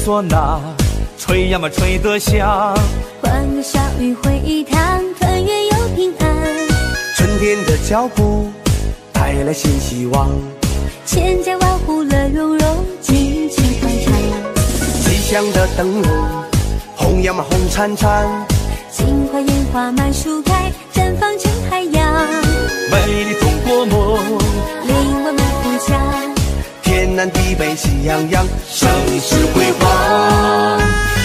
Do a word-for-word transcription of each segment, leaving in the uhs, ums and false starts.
唢呐，吹呀嘛吹得响。 欢歌笑语回一堂，团圆又平安。 春天的脚步带来新希望， 千家万户乐融融，尽情欢唱。 吉祥的灯笼红呀嘛红灿灿， 金花烟花满树开，绽放成海洋。 美丽中国梦， 令我们富强。 天南地北喜洋洋， 盛世辉煌。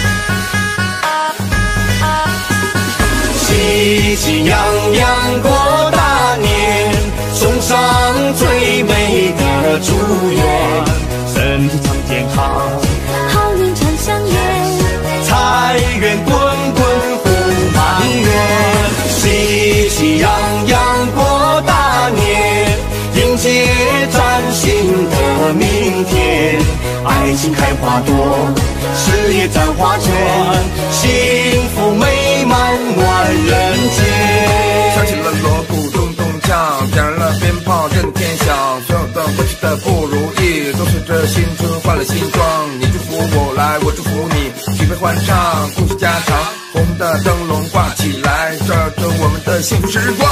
喜气洋洋过大年，送上最美的祝愿，身体常健康， 好运常相连， 财源滚滚福满园。喜气洋洋过大年，迎接崭新的明天。爱情开花朵，事业绽花卷，幸福美满满人间。 响起了锣鼓咚咚锵，点燃了鞭炮震天响。所有的过去的不如意，都随着新春换了新装。你祝福我来，我祝福你，举杯欢唱，故事家常。红红的灯笼挂起来，照耀着我们的幸福时光。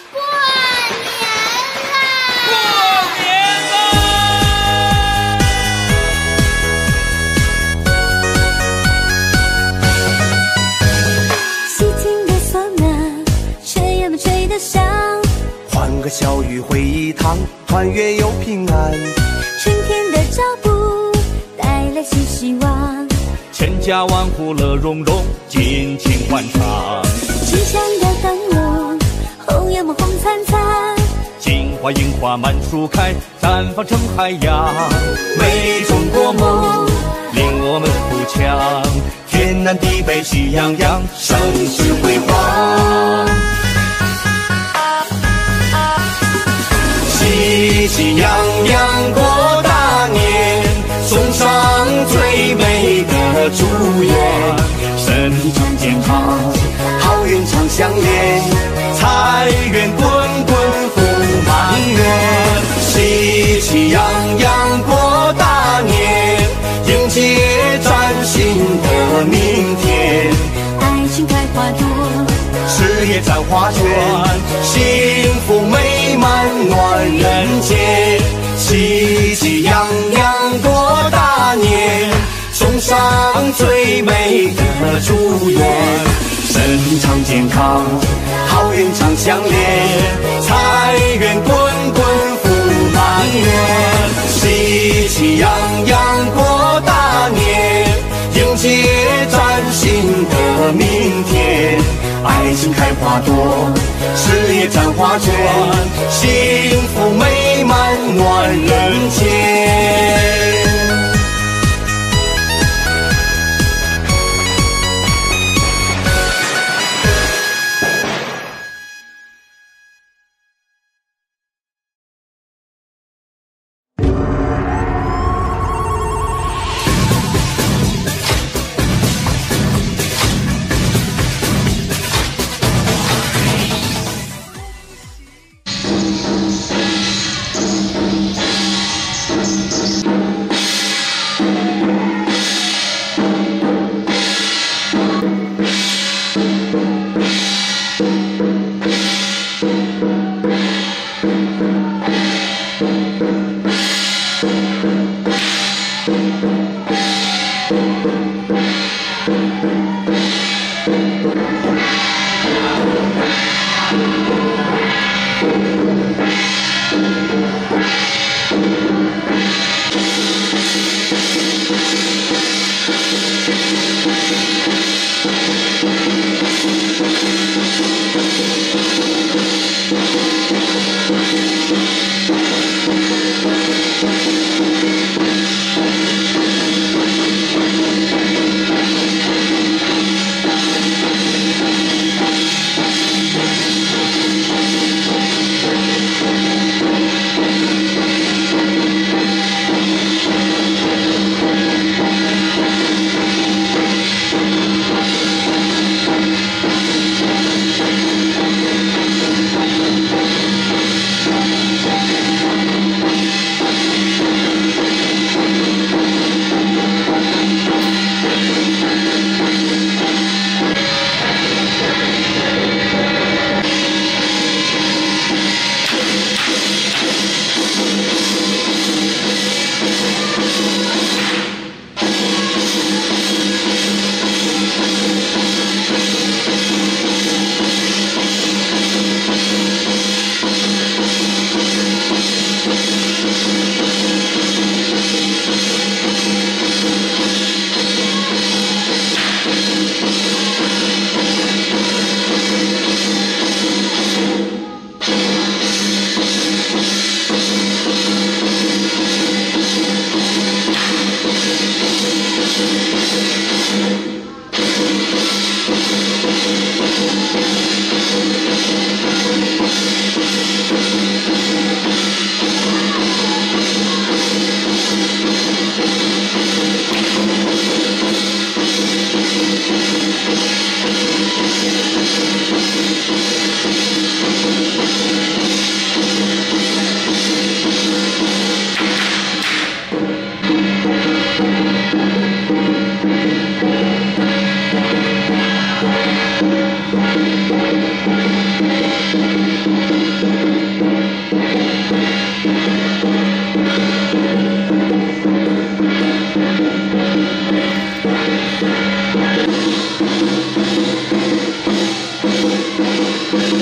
欢歌笑语回一堂，团圆又平安。 春天的脚步带来新希望， 千家万户乐融融，尽情欢唱。 吉祥的灯笼红呀嘛红灿灿， 金花银花满树开，绽放成海洋。美丽中国梦，令我们富强。天南地北喜洋洋，盛世辉煌。喜气洋洋过大年，送上最美的祝愿，身体常健康， 好运常相连， 财源滚滚福满园。喜气洋洋过大年，迎接崭新的明天。 爱情开花朵， 事业绽花卷，幸福美满暖人间。喜气洋洋过大年，送上最美的祝愿，身体常健康，好运常相连，财源滚滚福满园。喜气洋洋过大年，迎接崭新的明天。爱情开花朵，事业绽花卷，幸福美满暖人间。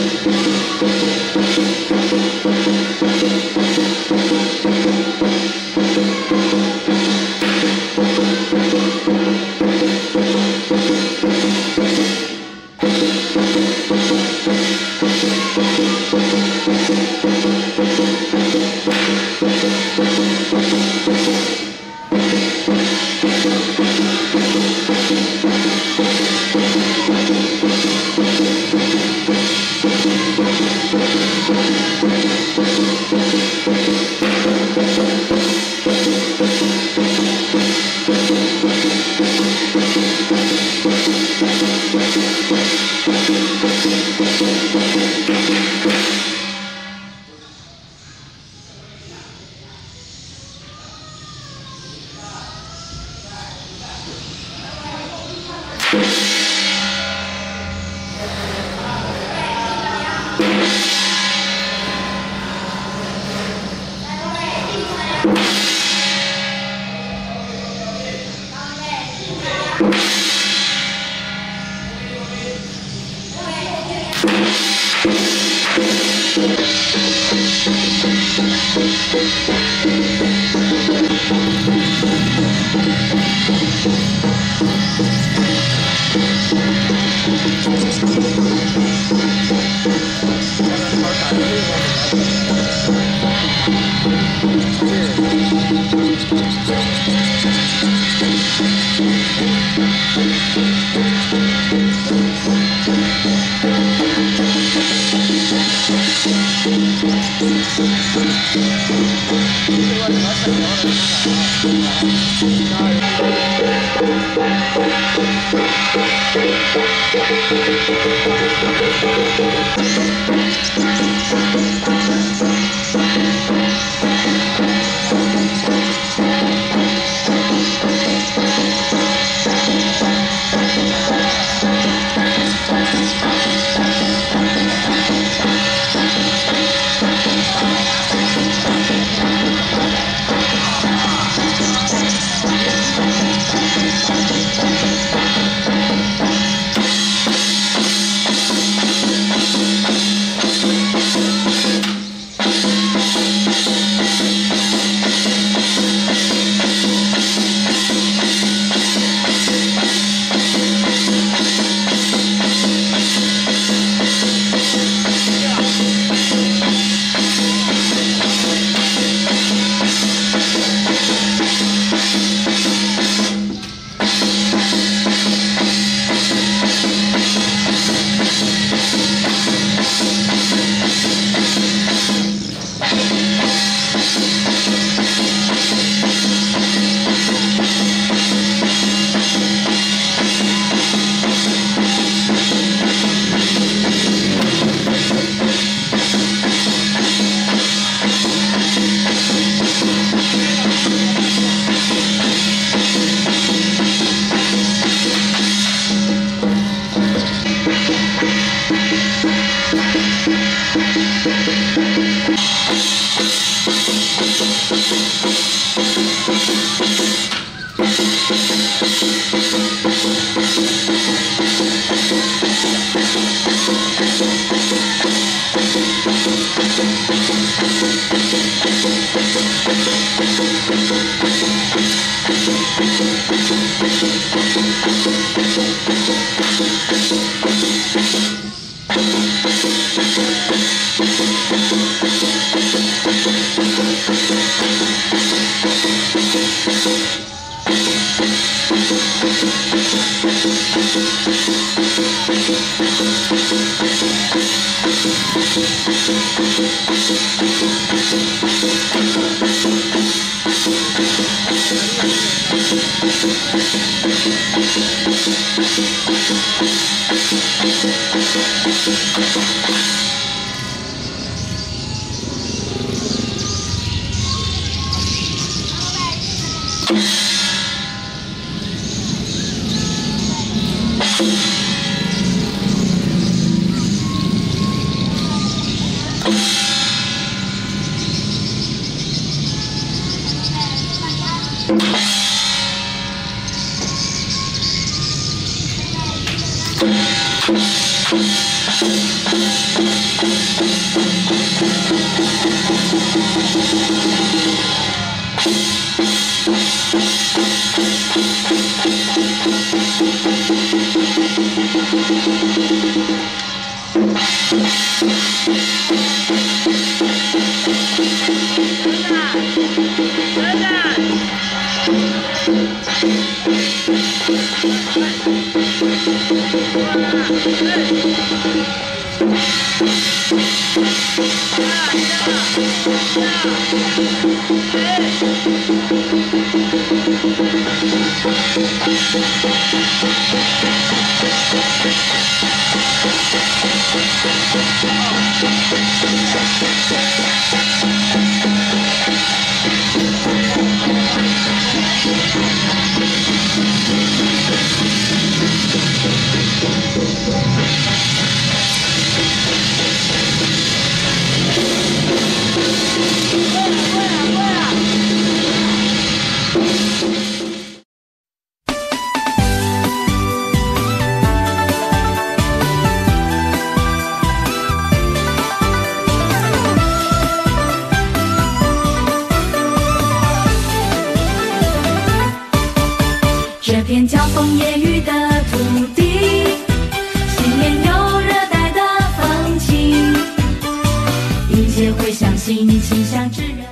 Thank you. 这片叫风夜雨的土地，信念有热带的风情，一切会相信清香炙热。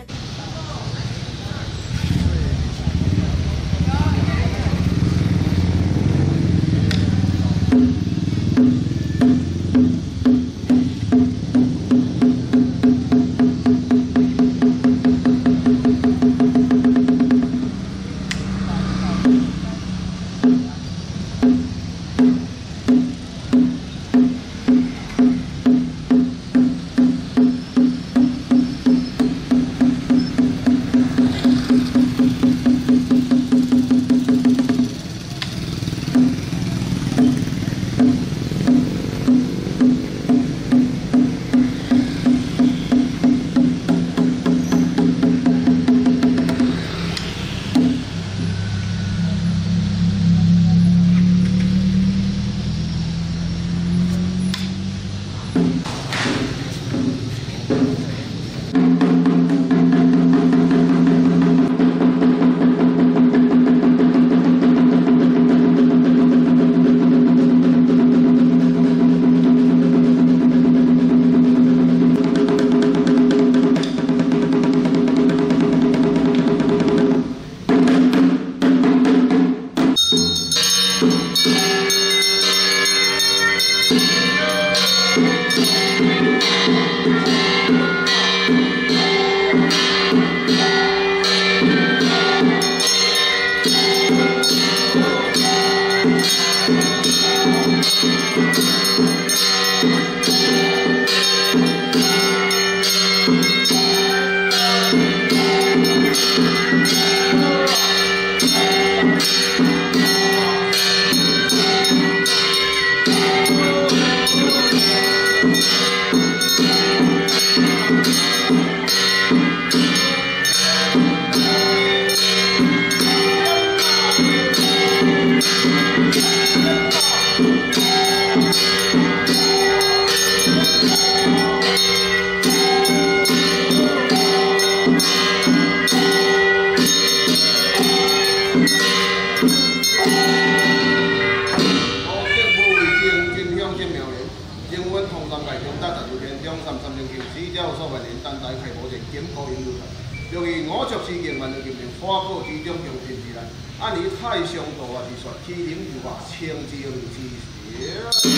由于五十四件万的革命花果之中向天之来，按你太上道啊之说，天灵如画，清净之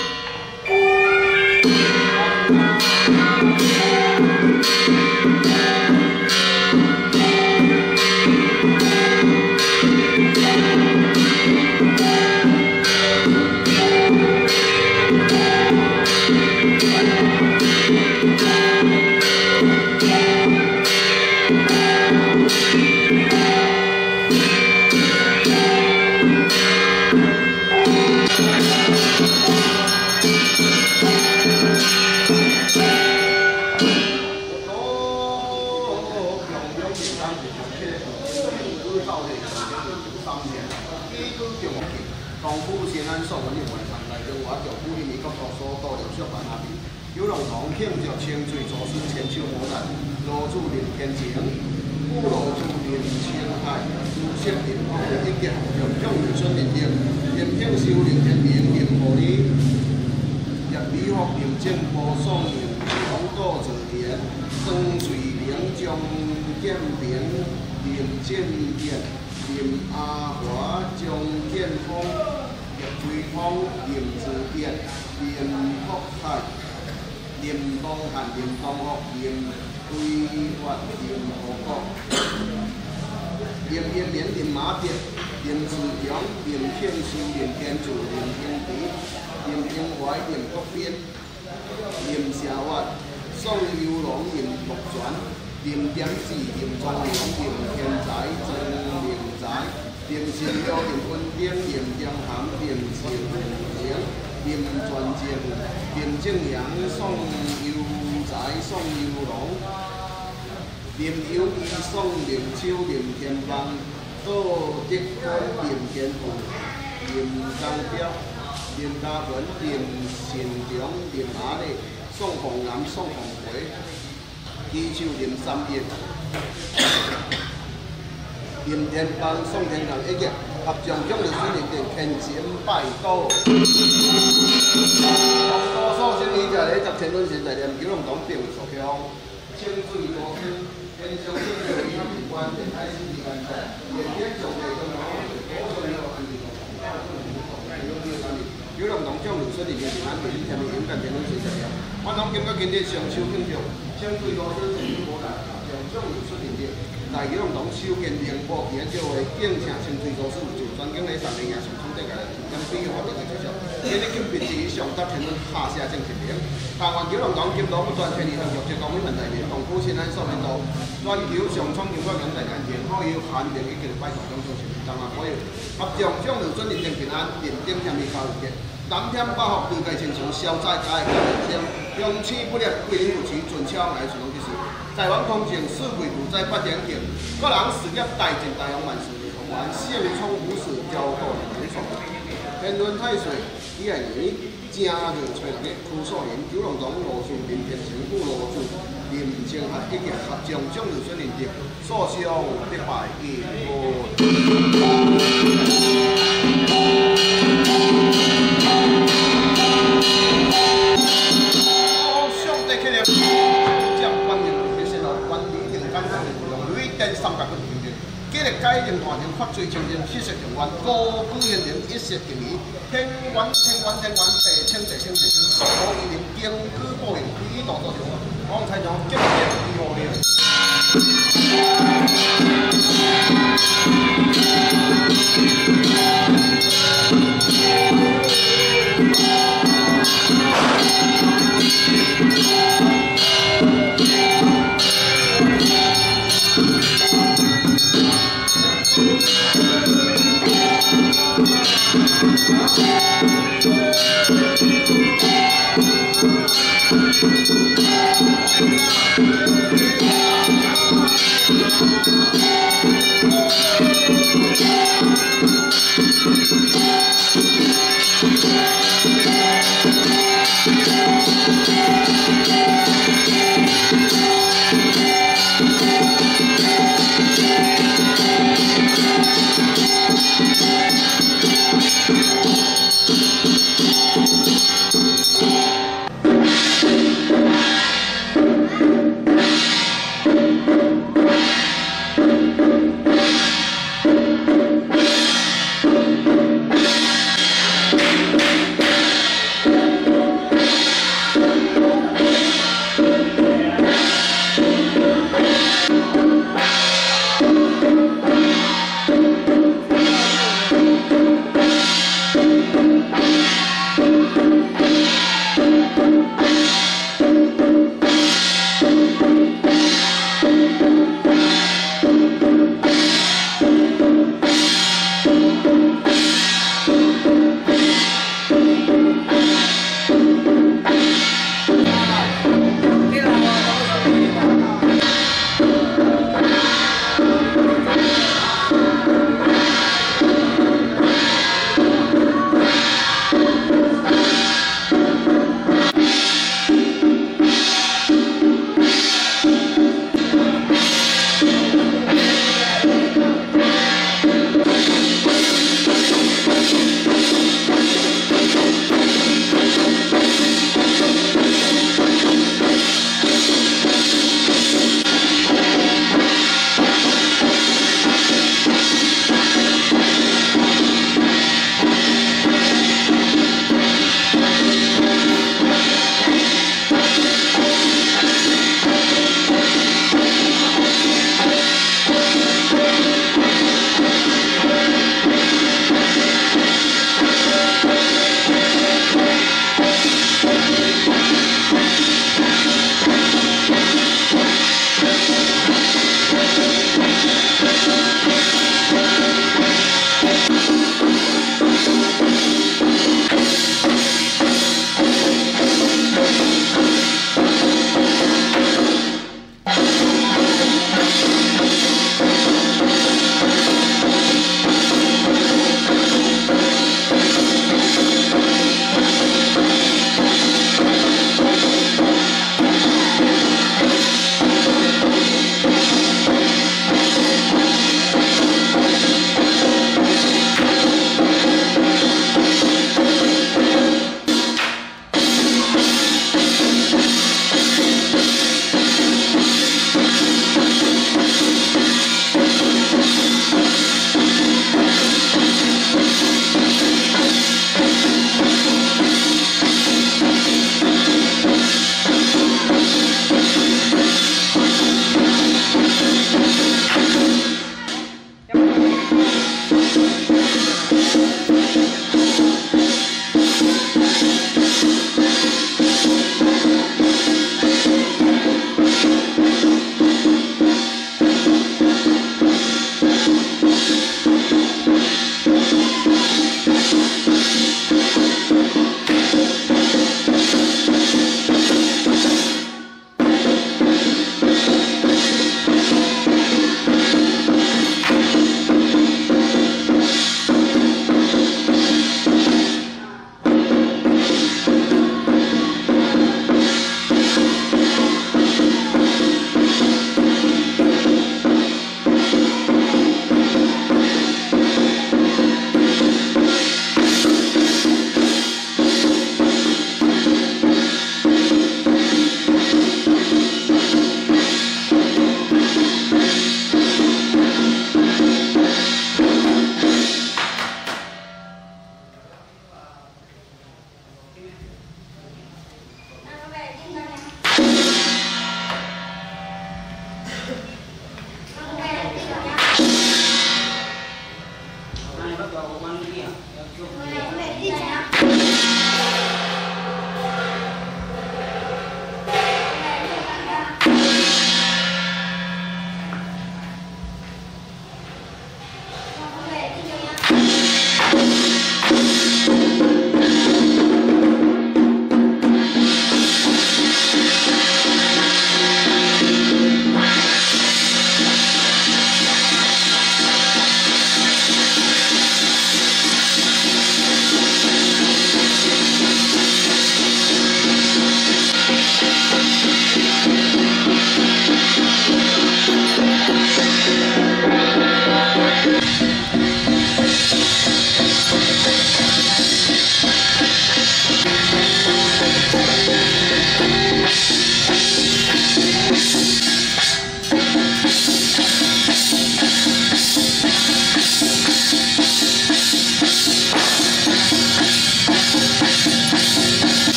功夫先安所文的外传来中华石鼓迄年国土所到了小板下边，有龙堂庆祝清水祖师千手磨难，罗主任天晴。 古罗就连青海、朱色林风一结，用种有春林林，林品修林天明，林护理，叶美福林正波爽林，黄豆自然，双水林将建平，林建业，林阿华将建峰，叶吹风，林志业，林福泰。林东汉、林东福、林规发、林和国、林延年、林马蝶、林志强、林庆书、林天柱、林英迪、林英怀、林国斌、林社华、宋友龙、林木全、林点子、林庄良、林天才、曾明才、林新耀、林文鼎、林江涵、林庆明。林传正、林正阳、宋友才、宋友龙、林友义、宋明秋、林天邦、杜德坤、林天富、林刚彪、林家文、林信良、林阿丽、宋凤南、宋凤培、基手林三叶、林天邦、宋天良一个。合将将的水林店虔诚拜倒，红多数生伊在咧十天轮时在念九龙塘并属乡，清水多生，天上天有伊平关，天台是平安在，天天上的中央，多数有安定的，九龙塘将流水林嘅平安店，下面应该天轮时在念，我拢感觉今日上手庆祝，清水多生是无难，将将流水林店。在九龙塘修建宁波县叫为敬请清水多师就专经咧上面也上冲这个将必要法定嘅学校，今日金币之上搭天轮下下正前面，台湾九龙塘金岛不断全力向国际公民问题面，同古先安受领导，全球上创金光人大案件，可以限定已经摆脱中中前，当然可以合将将流准认定平安，认定下面交流嘅。南天百福对该亲像消灾解决人生，用此不劣，贵人不齐，准敲来传统之事。台湾空前四季如在八点景，个人事业大进大洋万事如同完，幸冲无事，交到人爽。天伦太岁，伊系年正月初六日，苦数年，九龙塘罗树林变成古罗树，林青合一个合将将流水林地，所向必败结果。三甲个条件，今日改定大庭发罪情形，七色情缘，高举现庭，一色定义，天元天元天元，地清地清地清，所有一定经居保佑，披道道情，我才讲极极如何了。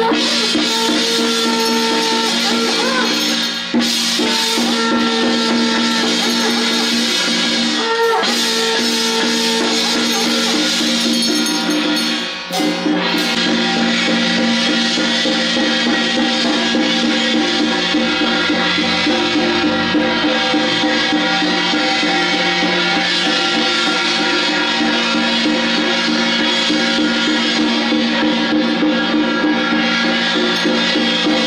Thank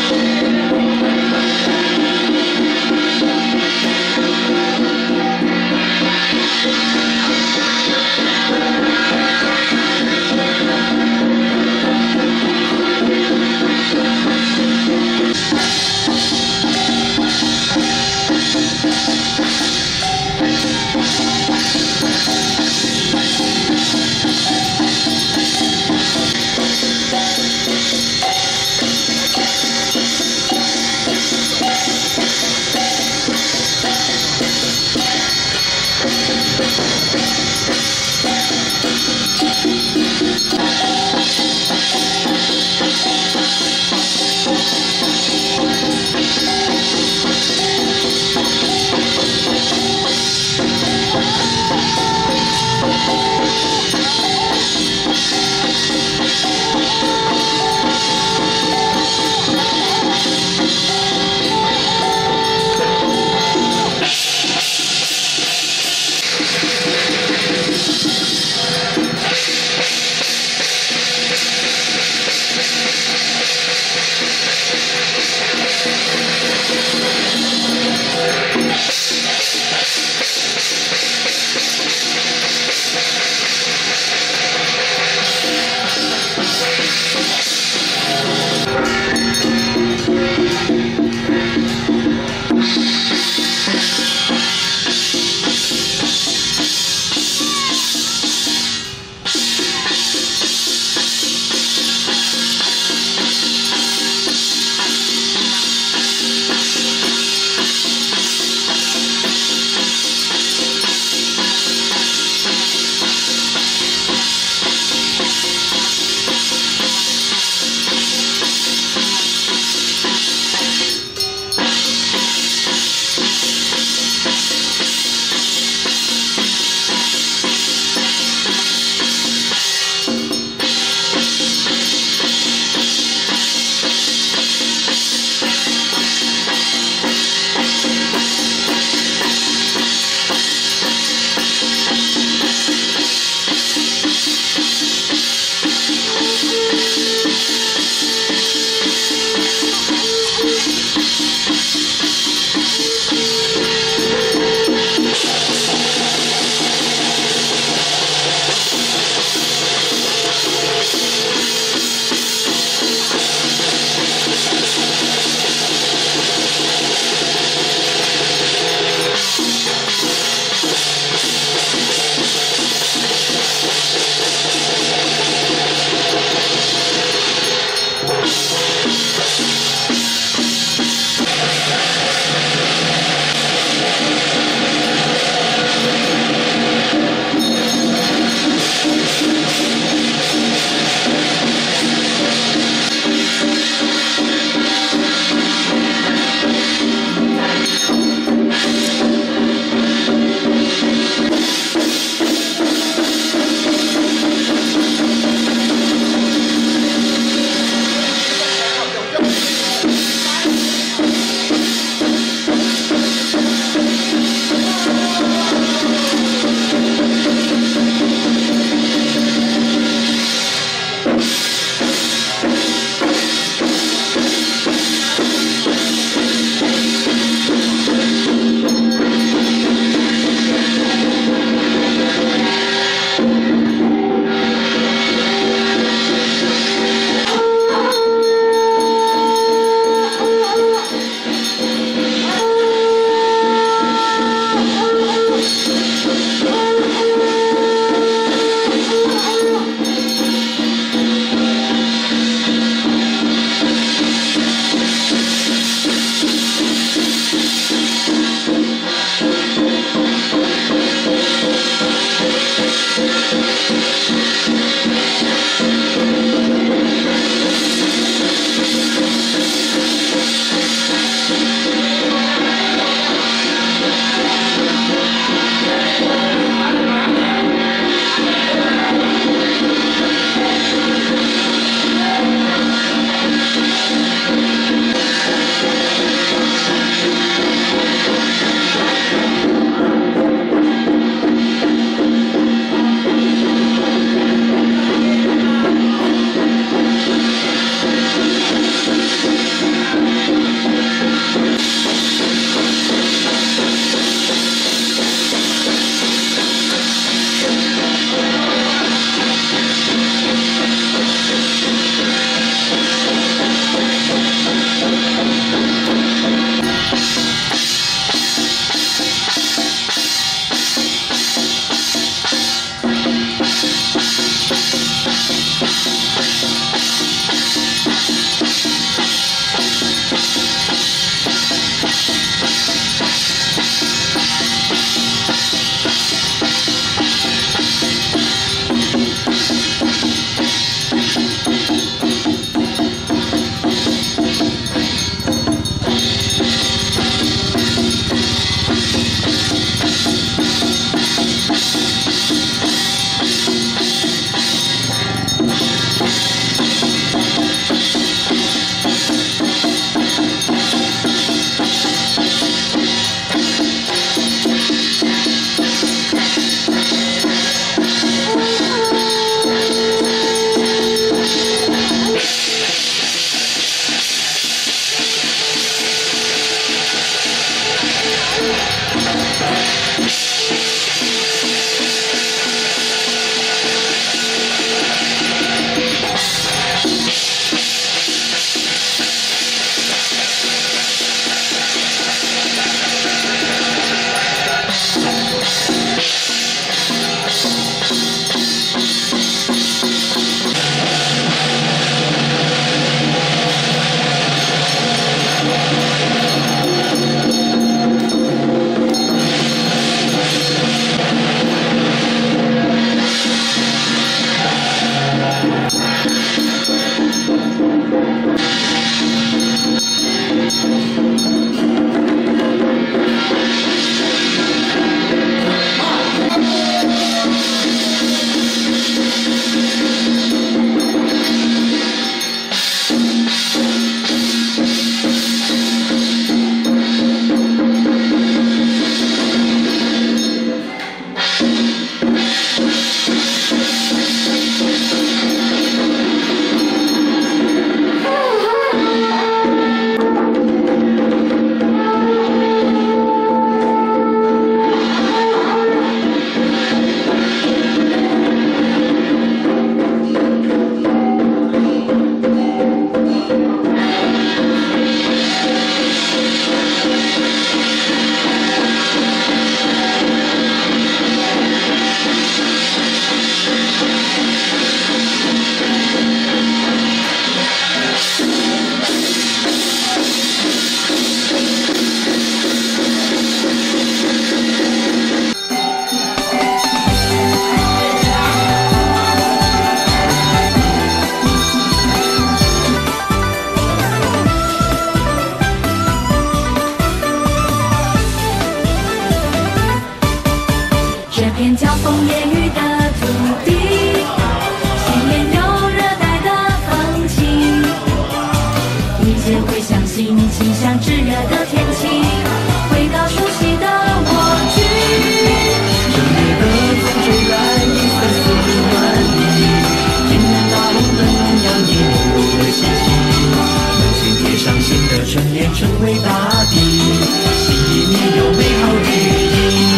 风夜雨的土地，新年有热带的风情，迎接会相信清香炙热的天气，回到熟悉的蜗居。 正月的风吹来一丝丝暖意，天然大红灯笼洋溢浓浓的喜气，门前贴上新的春联，成为大地，新一年有美好寓意。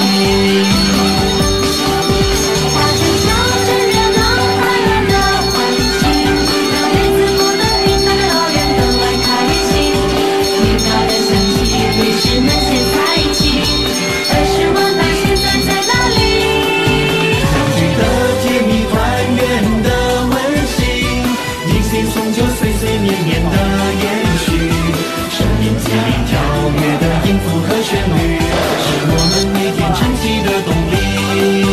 大城小镇热闹快乐的环境，让日子过得平淡的老人格外开心。年糕的香气会使门前彩起，二十万百姓在在哪里？ 相聚的甜蜜，团圆的温馨，迎新送旧，岁岁年年的延续。生命节里跳跃的音符和旋律，是我们每天撑起的动力。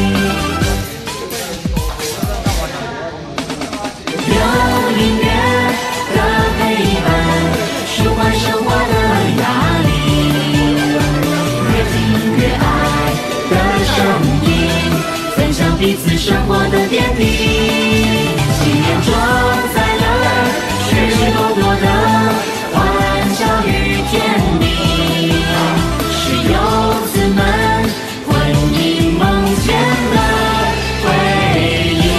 有音乐的陪伴，舒缓生活的压力，越听越爱的声音，分享彼此生活的点滴。新年装载了许许多多的欢笑与甜蜜，是游子们魂萦梦牵的回忆。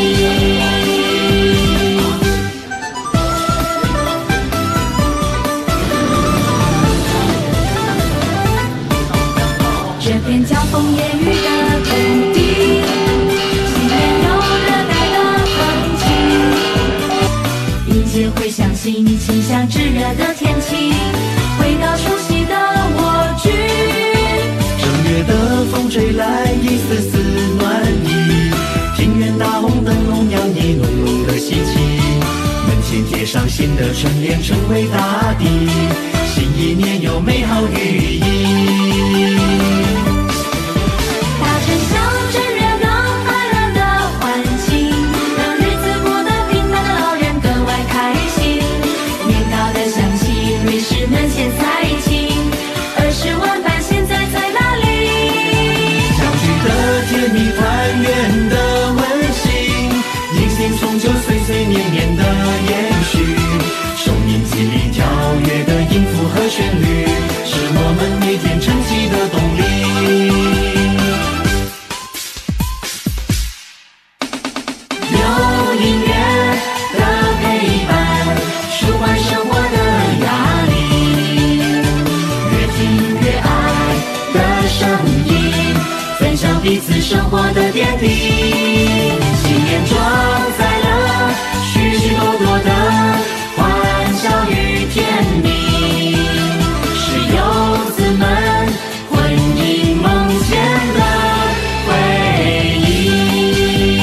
这片叫风夜雨的土地，新年有热带的风情，迎接会相信清香炙热的天气，回到熟悉的蜗居。 正月的风吹来一丝丝暖意，庭院大红灯笼洋溢浓浓的喜气，门前贴上新的春联，成为大地，新一年有美好寓意。 大城小镇热闹快乐的环境，让日子过得平淡的老人格外开心。年糕的香气会使门前彩起，二十万般现在在哪里？ 相聚的甜蜜，团圆的温馨，迎新送旧，岁岁年年的延续。收音机里跳跃的音符和旋律，是我们每天撑起的动力。 有音乐的陪伴，舒缓生活的压力，越听越爱的声音，分享彼此生活的点滴。新年装载了许许多多的欢笑与甜蜜，是游子们魂萦梦牵的回忆。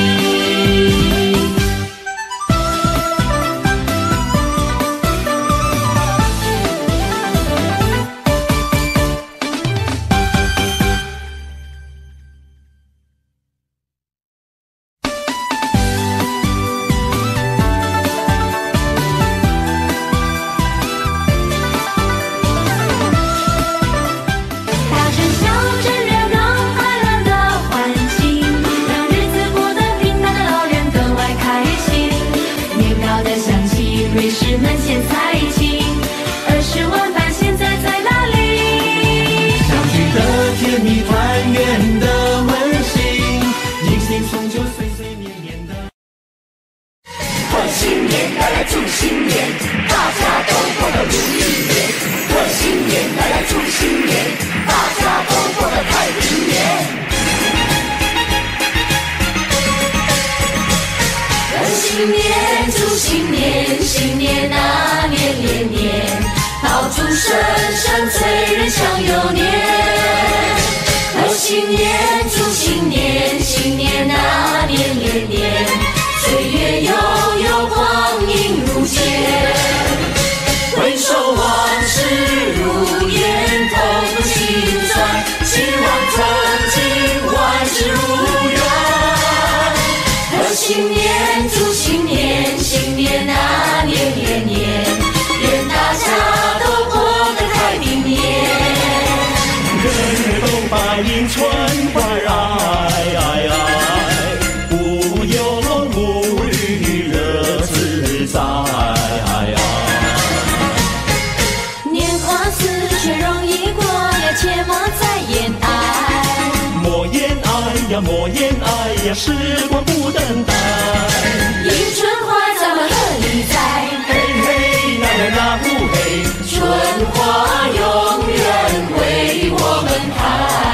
大城小镇热闹快乐的环境，让日子过得平淡的老人格外开心。年糕的香气会使门前彩起，二十万般现在在哪里？ 相聚的甜蜜，团圆的温馨，迎新送旧，岁岁年年的。 贺新年，来来祝新年，大家都过得如意年。贺新年，来来祝新年，大家都过得太平年。贺新年，祝新年，新年啊年年年，爆竹声声催人想又年。贺新年，祝新年，新年啊年年年，岁月悠悠，光阴如箭，回首往事如烟，痛不心酸，希望曾经万事如愿。贺新年，祝新年，新年啊年年年，愿大家都过得太平年。 人人都把迎春花儿爱爱。 莫言爱呀，时光不等待。 迎春花咱们何里在？ 嘿嘿，那那那呼嘿， 春花永远为我们开。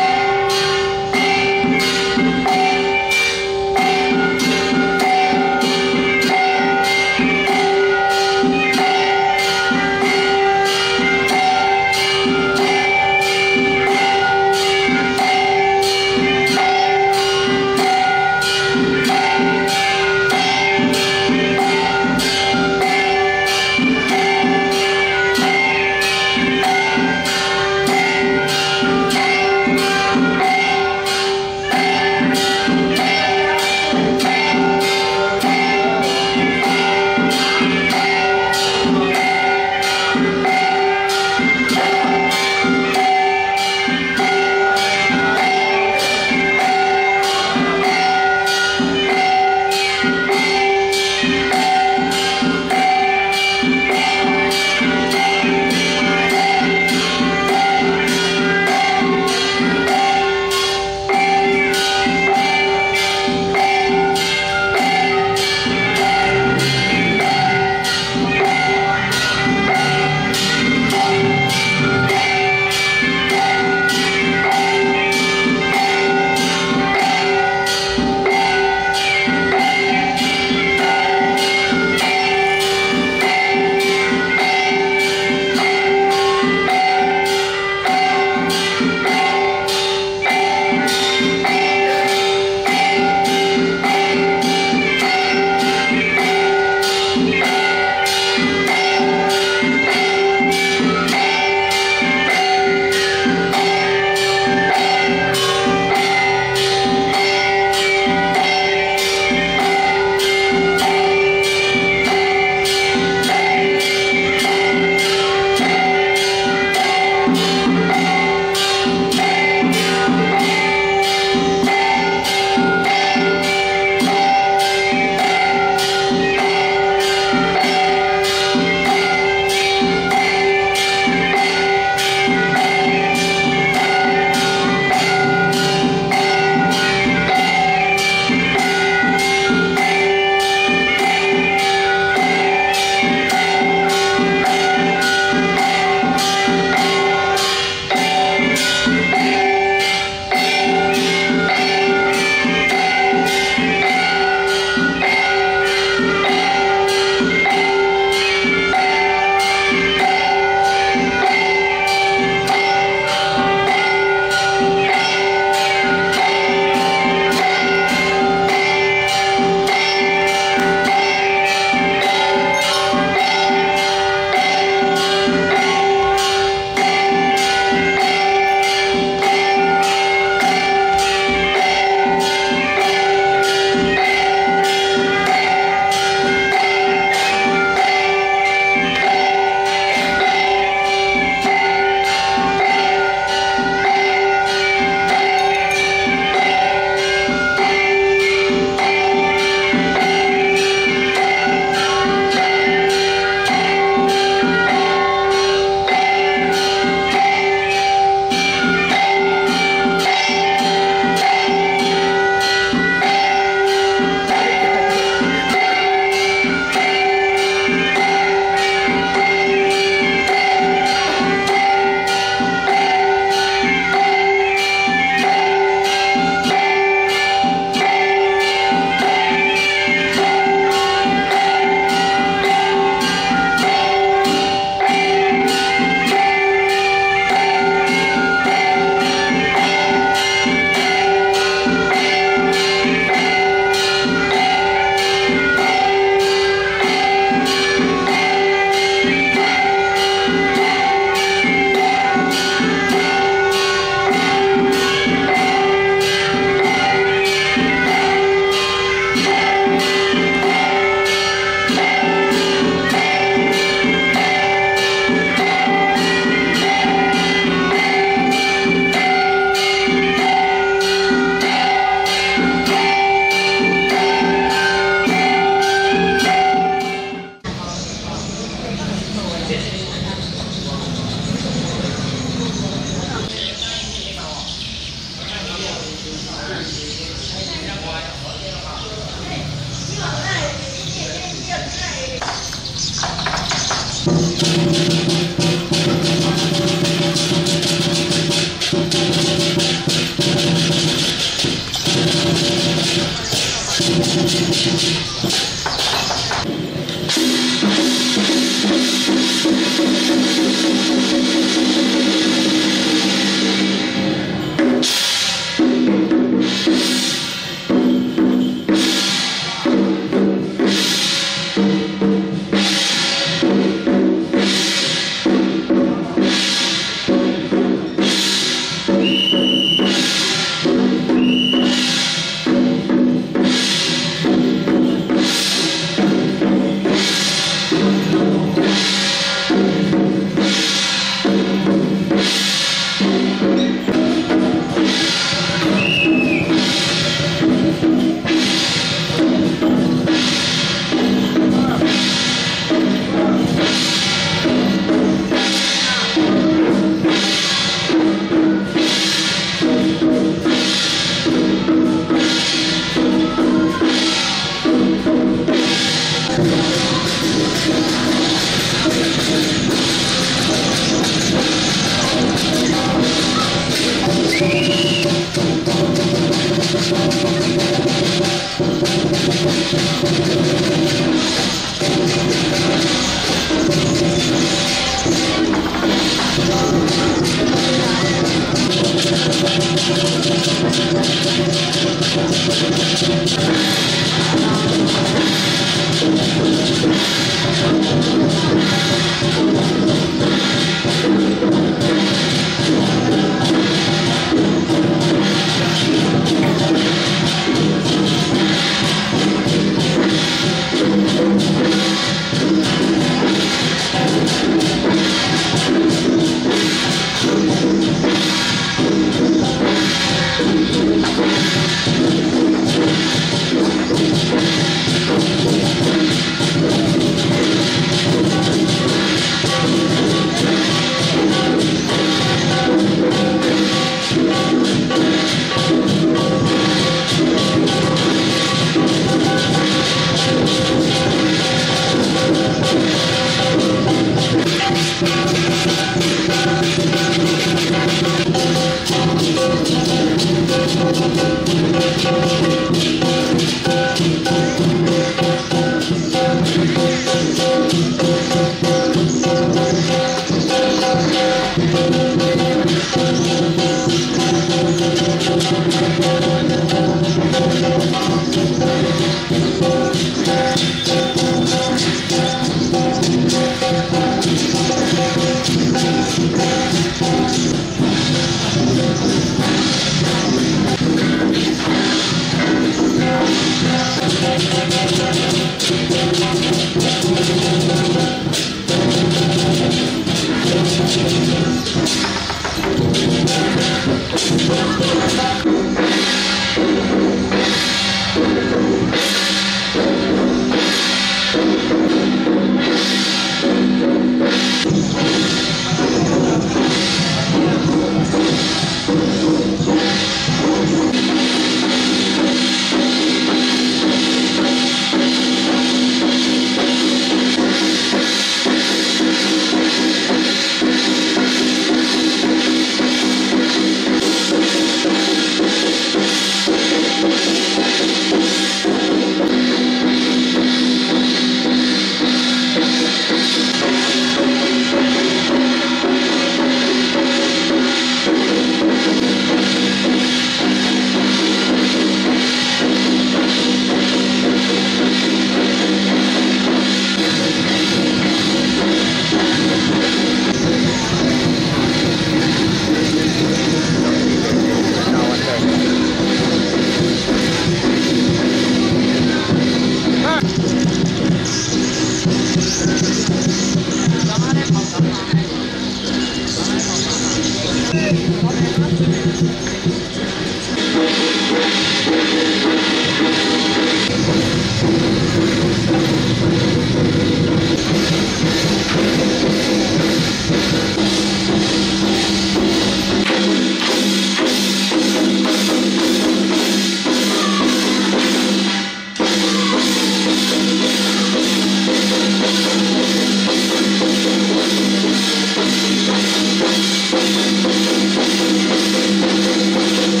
Thank you.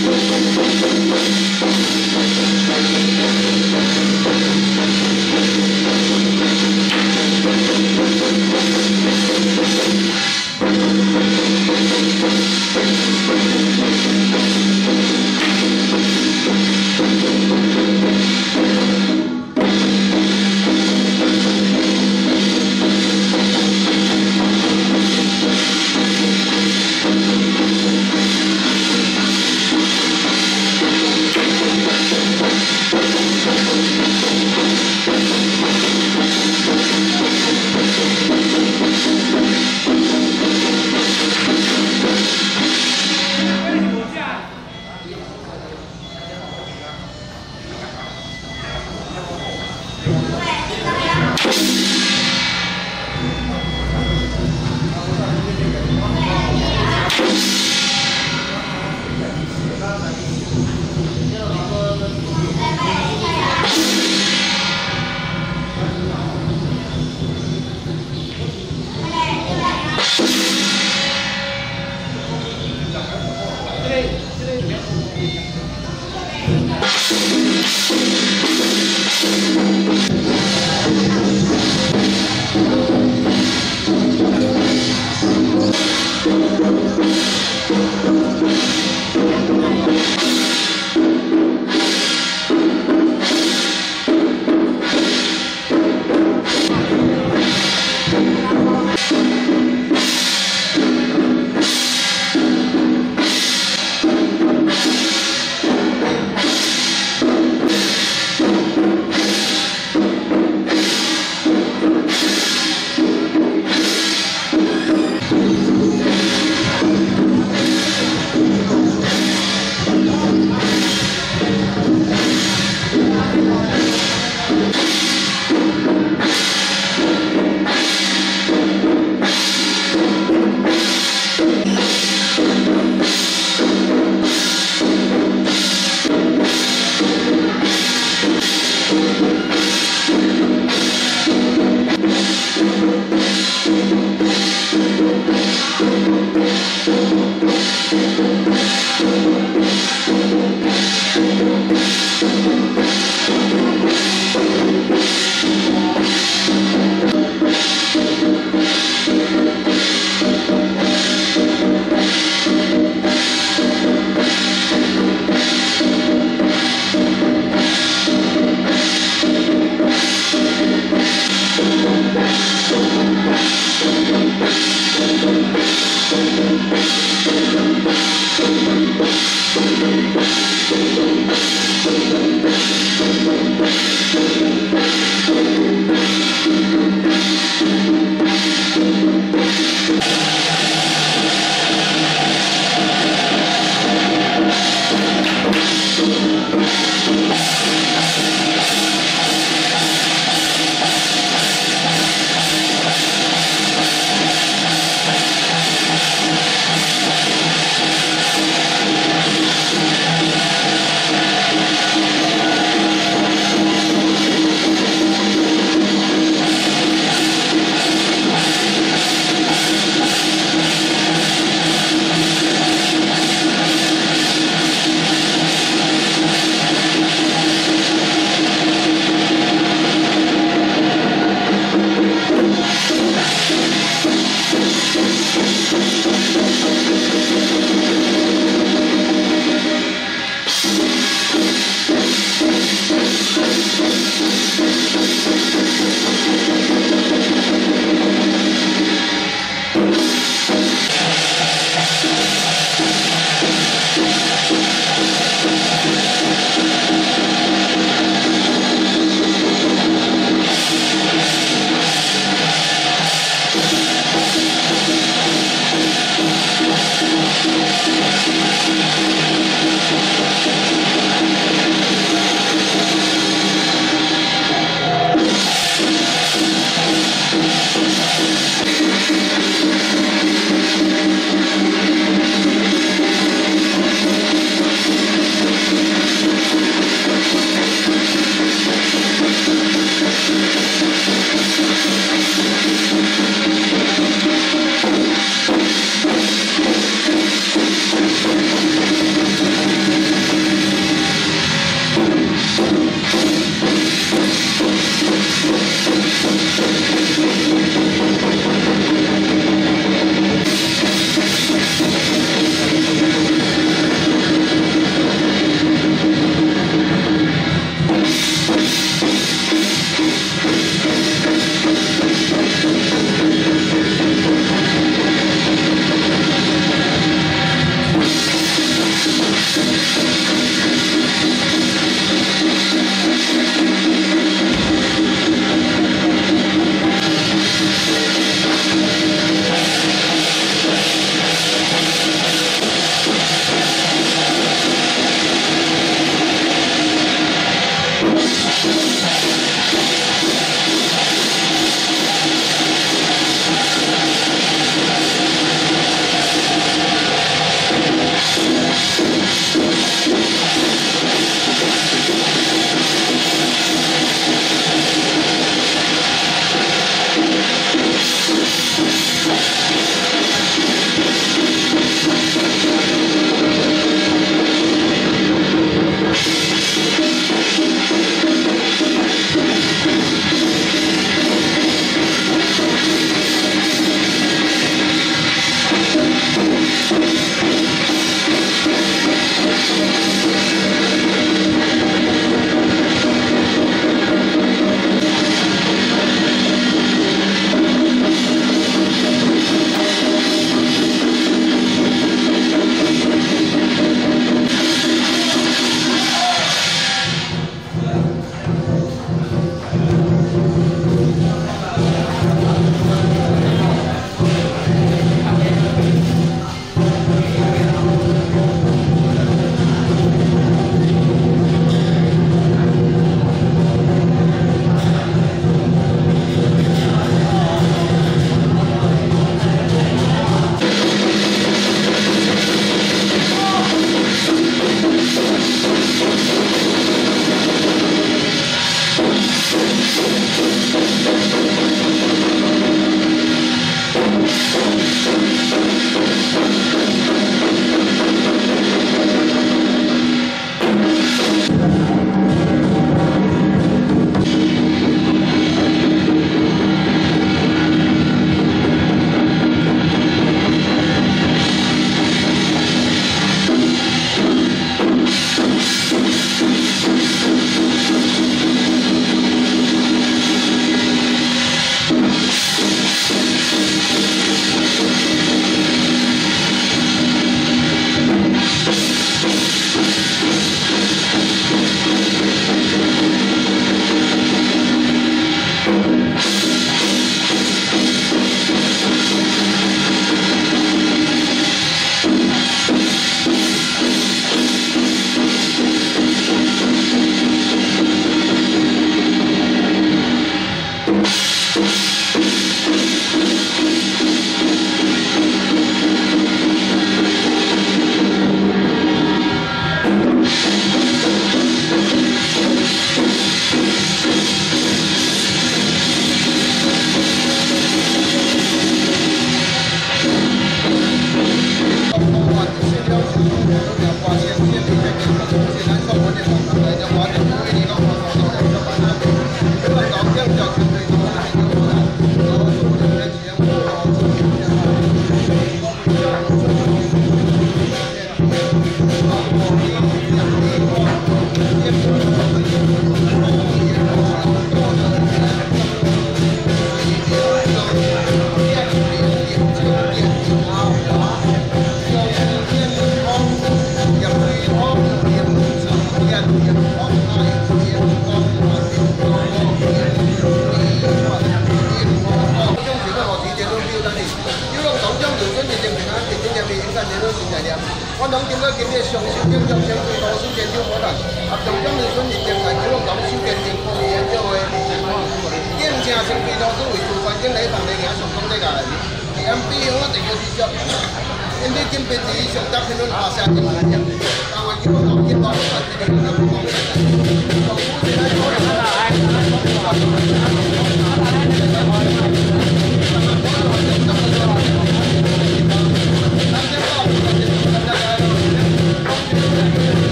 我拢今个今日上首点将前最多数研究活动，合同奖日准认定在九龙港首鉴定科学研究会，验证成批图书为主环境礼堂的行上讲这个，第 M B 我定个知识，因为金币是上得评论下下点来点，但係叫我講見到我係點樣講嘅？從古時喺嗰度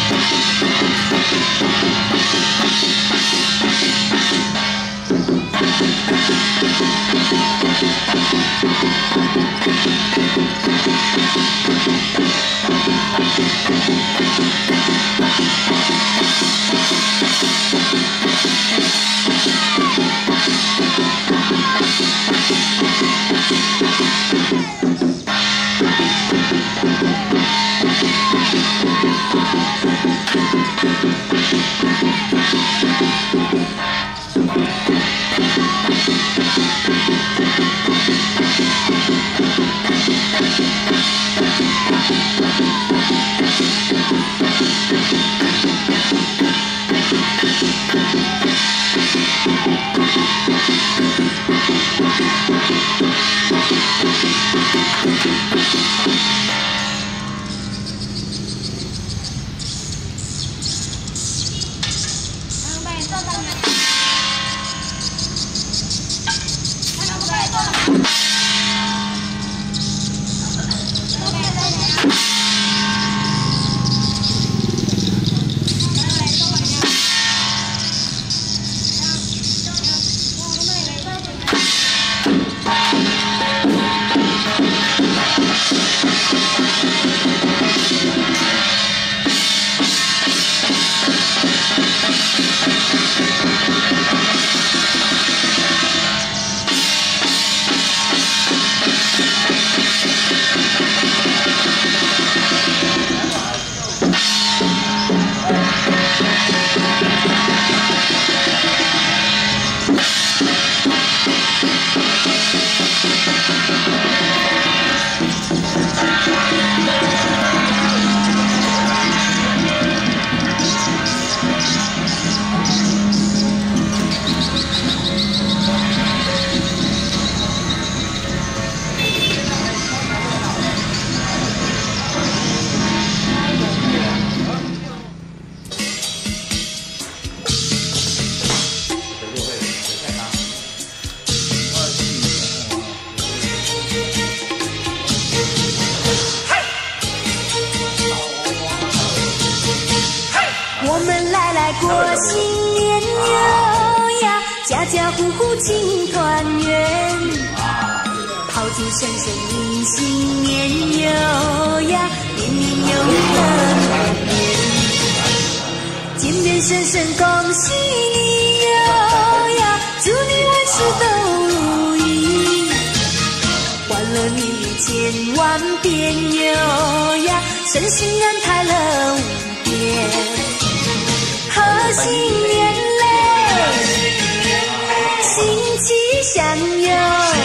我们来来过新年哟呀，家家户户庆团圆，炮竹声声迎新年哟呀，年年有余乐绵绵，见面声声恭喜你哟呀，祝你万事都如意，欢乐蜜语千万遍哟呀，身心安泰乐无边。贺新年嘞，新气象哟，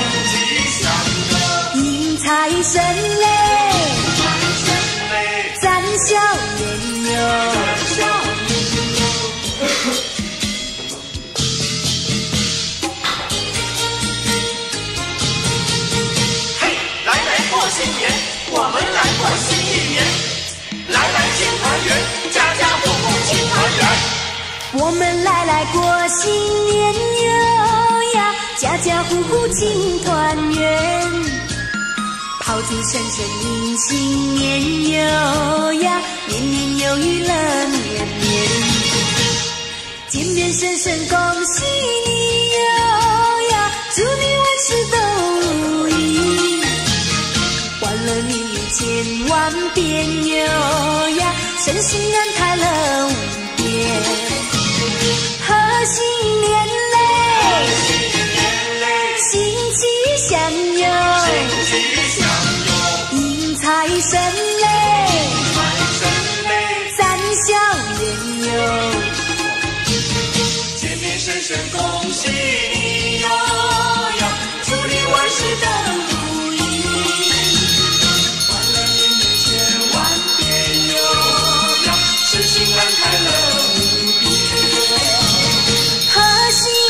迎财神嘞，咱笑颜哟。 嘿，来来过新年，我们来过新一年，来来庆团圆，家家户户庆团圆。 我们来来过新年哟呀，家家户户庆团圆，炮竹声声迎新年哟呀，年年有余乐绵绵，见面声声恭喜你哟呀，祝你万事都如意，欢乐蜜语千万遍哟呀，身心安泰乐无边。贺新年嘞，新气象哟，迎财神嘞，咱笑颜哟， 见面声声恭喜你哟呀，祝你万事都如意，欢乐年年千万遍哟呀，身心安泰乐无边。 贺新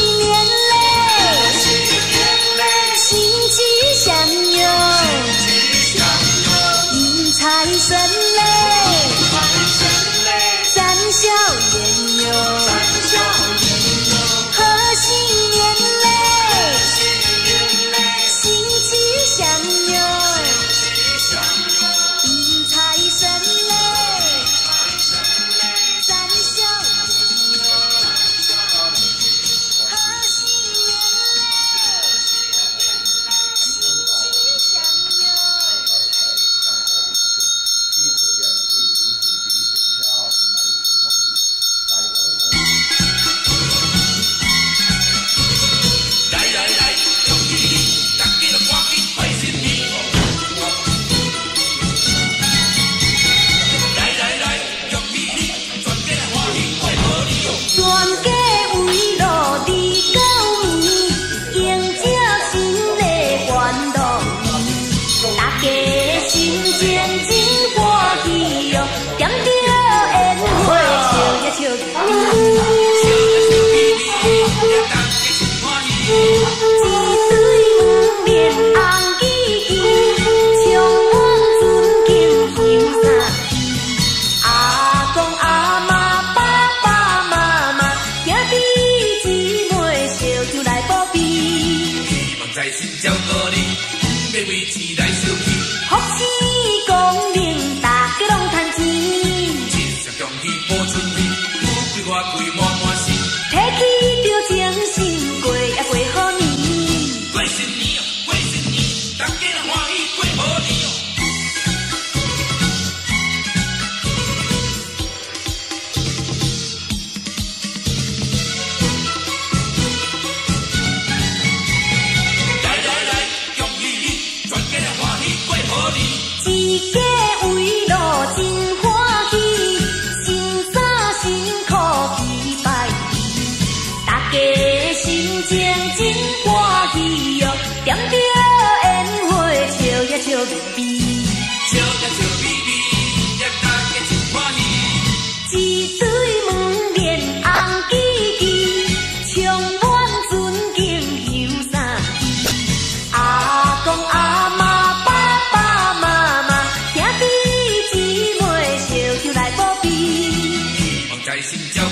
好春味，富贵外贵满满心。 提起着情心，过也过好年。 过新年哦，过新年，大家欢喜过好年哦。来来来，恭喜你，全家欢喜过好年。 一家围路真欢喜，新衫新裤去拜年，大家心情真欢喜哟，点着烟花笑呀笑眯眯， 笑呀笑眯眯，也大家真欢喜。 一对门面红记记，充满尊敬休三支。阿公阿妈爸爸妈妈，兄弟姊妹笑着来保庇。 望在心照